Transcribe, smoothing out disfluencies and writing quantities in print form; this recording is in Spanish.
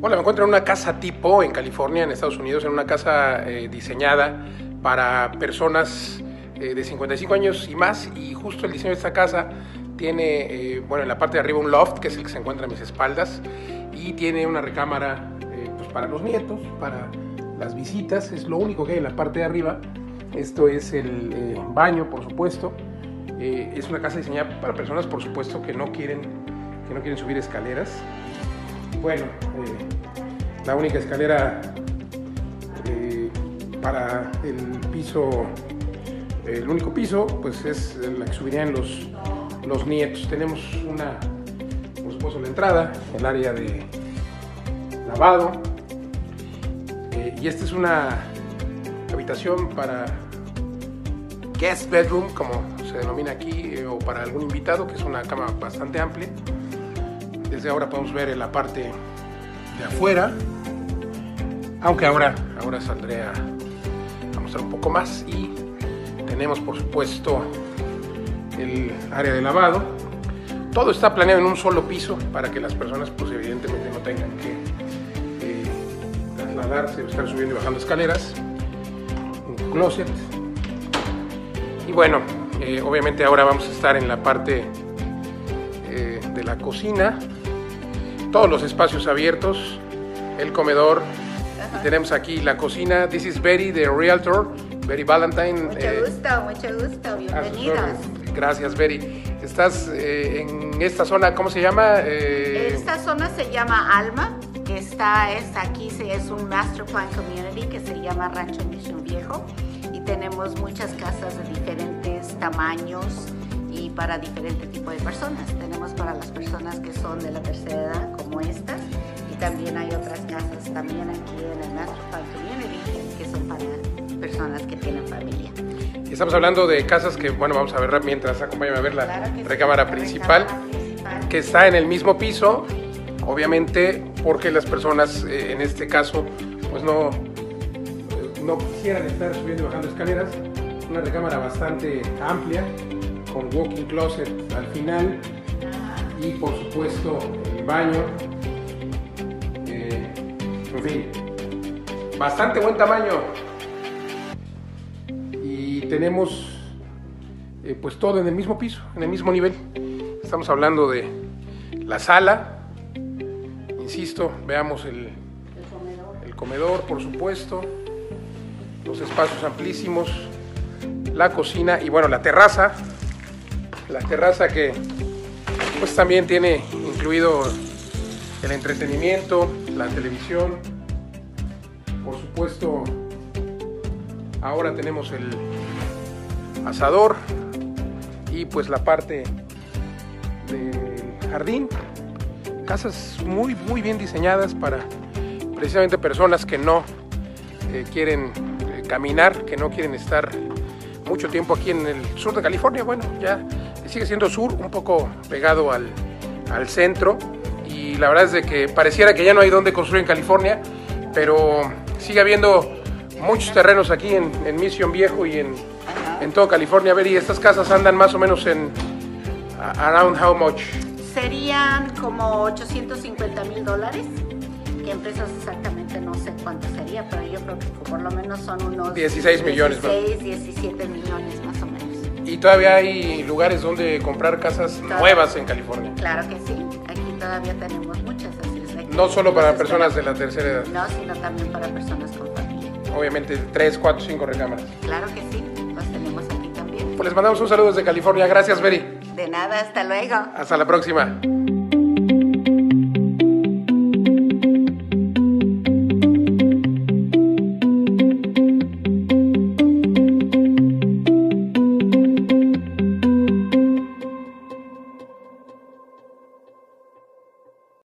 Hola, me encuentro en una casa tipo en California, en Estados Unidos, en una casa diseñada para personas de 55 años y más, y justo el diseño de esta casa tiene, en la parte de arriba un loft, que es el que se encuentra a mis espaldas, y tiene una recámara pues para los nietos, para las visitas. Es lo único que hay en la parte de arriba. Esto es el baño, por supuesto. Es una casa diseñada para personas, por supuesto, que no quieren subir escaleras. Bueno, la única escalera para el piso, el único piso, pues es la que subirían los nietos. Tenemos por supuesto, la entrada, el área de lavado, y esta es una habitación para guest bedroom, como se denomina aquí, o para algún invitado, que es una cama bastante amplia. Desde ahora podemos ver en la parte de afuera, aunque ahora saldré a mostrar un poco más. Y tenemos, por supuesto, el área de lavado. Todo está planeado en un solo piso para que las personas, pues evidentemente, no tengan que trasladarse o estar subiendo y bajando escaleras. Un closet. Y bueno, obviamente ahora vamos a estar en la parte de la cocina. Todos los espacios abiertos, el comedor. Y tenemos aquí la cocina. This is Betty, the realtor, Betty Valentine. Mucho gusto, bienvenidos. Gracias, Betty. Estás en esta zona, ¿cómo se llama? Esta zona se llama Alma, que es un Master Plan Community que se llama Rancho Mission Viejo, y tenemos muchas casas de diferentes tamaños y para diferente tipo de personas. Tenemos para las personas que son de la tercera edad, como estas, y también hay otras casas también aquí en el Master Plan Community que son para personas que tienen familia. Estamos hablando de casas que, vamos a ver mientras, acompáñame a ver la recámara principal, que está en el mismo piso, obviamente porque las personas en este caso pues no quisieran estar subiendo y bajando escaleras. Una recámara bastante amplia, con walk-in closet al final, y por supuesto el baño, en fin, bastante buen tamaño. Y tenemos pues todo en el mismo piso, en el mismo nivel. Estamos hablando de la sala, insisto, veamos el comedor, por supuesto, los espacios amplísimos, la cocina y la terraza. La terraza que pues también tiene incluido el entretenimiento, la televisión. Por supuesto, ahora tenemos el asador y pues la parte del jardín. Casas muy bien diseñadas para precisamente personas que no quieren caminar, que no quieren estar mucho tiempo aquí en el sur de California. Ya sigue siendo sur, un poco pegado al centro, y la verdad es de que pareciera que ya no hay donde construir en California, pero sigue habiendo muchos terrenos aquí en Mission Viejo y en todo California. A ver, y estas casas andan más o menos en around how much? Serían como $850,000, que en pesos exactamente no sé cuánto sería, pero yo creo que por lo menos son unos 16 millones. 17 millones más o menos. Y todavía hay lugares donde comprar casas nuevas en California. Claro que sí, aquí todavía tenemos muchas, así es. No solo para personas de la tercera edad. No, sino también para personas con familia. Obviamente 3, 4, 5 recámaras. Claro que sí, los tenemos aquí también. Pues les mandamos un saludo desde California. Gracias, Betty. De nada, hasta luego. Hasta la próxima.